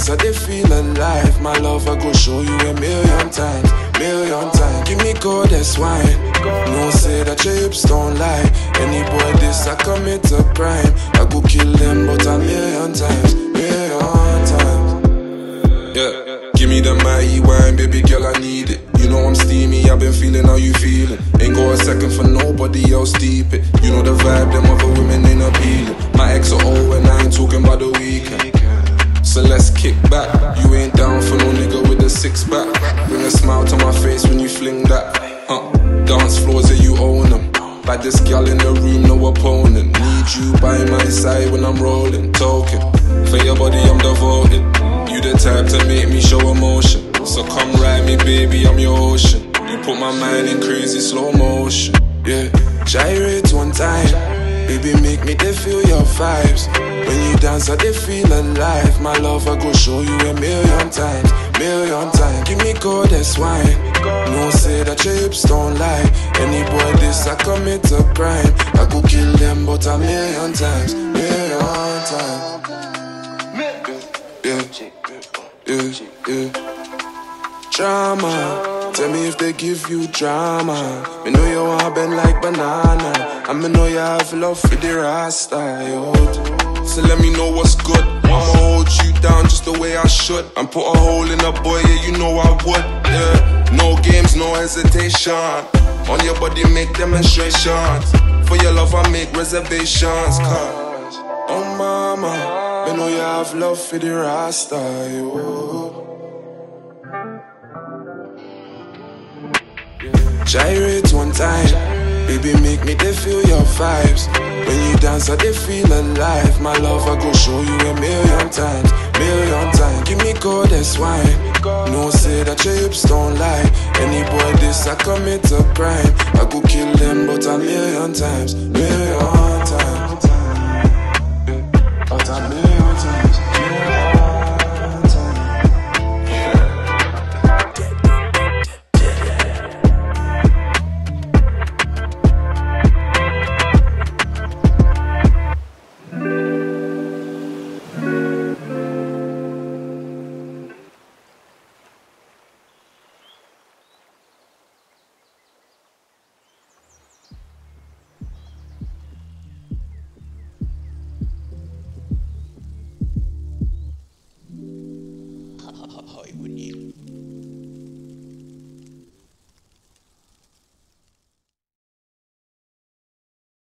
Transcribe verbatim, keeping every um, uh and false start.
dance, I dey feel alive. My love, I go show you a million times, million times. Give me goddess wine. No say that your hips don't lie. Any boy this, I commit a crime. I go kill them, but a million times, million times. Yeah, give me the mighty wine, baby girl, I need it. You know I'm steamy, I've been feeling how you feeling. Ain't go a second for nobody else deep it. You know the vibe, them other women ain't appealing. My ex are old and I ain't talking about the weekend. So let's kick back. You ain't down for no nigga with a six pack. Bring a smile to my face when you fling that. Huh. Dance floors, yeah, you own them. Baddest girl in the room, no opponent. Need you by my side when I'm rolling. Token, for your body I'm devoted. You the type to make me show emotion. So come ride me, baby, I'm your ocean. You put my mind in crazy slow motion. Yeah, gyrate one time. Baby, make me they feel your vibes. When you dance, I they feel alive. My love, I go show you a million times, million times. Give me goddess wine. No say that your hips don't lie. Any boy this, I commit a crime. I go kill them, but a million times, million times. Yeah, yeah, yeah. Drama, tell me if they give you drama. Me know you want bend like banana. I me know you have love for the Rasta, yo. So let me know what's good. I'ma hold you down just the way I should. And put a hole in a boy, yeah, you know I would. Yeah, no games, no hesitation. On your body, make demonstrations. For your love, I make reservations. Cause, oh mama, me know you have love for the Rasta, yo. Gyrate one time, baby, make me they feel your vibes. When you dance, I they feel alive. My love, I go show you a million times, million times. Give me goddess wine. No say that your hips don't lie. Any boy this, I commit a crime. I go kill them, but a million times.